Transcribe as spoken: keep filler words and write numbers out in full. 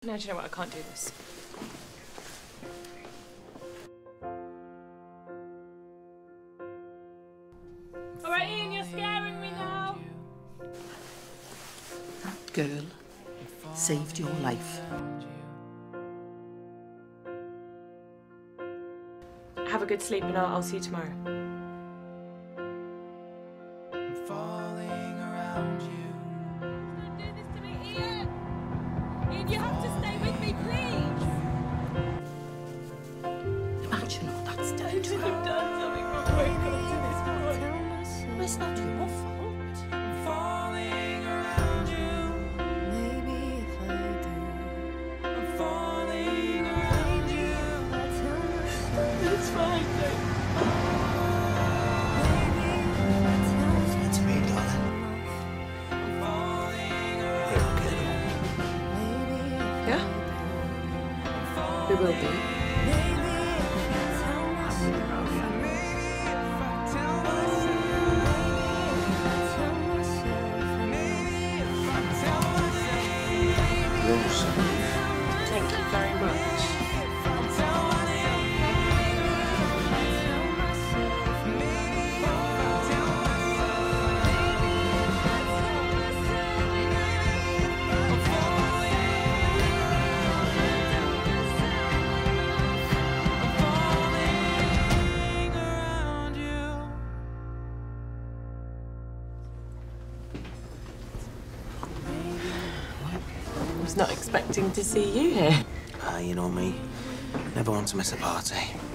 No, do you know what? I can't do this. All right, Ian, you're scaring me now. That girl saved your life. Have a good sleep and I'll, I'll see you tomorrow. I'm falling around you. Don't do this to me, Ian! Ian, you have to stay with me, please! Imagine all that's done I to should her. have done something wrong when it got to this point. Well, it's not your fault. I'm falling around you. Maybe if I do, I'm falling around you. I tell myself. It's fine, don't. Maybe if I tell myself. It's me, darling. I'm falling around We're okay. Maybe if Yeah? We will be. maybe if I tell myself. maybe if I tell myself. Maybe if I Maybe if I tell myself. tell myself. Rose. Thank you very much. I was not expecting to see you here. Ah, you know me. Never want to miss a party.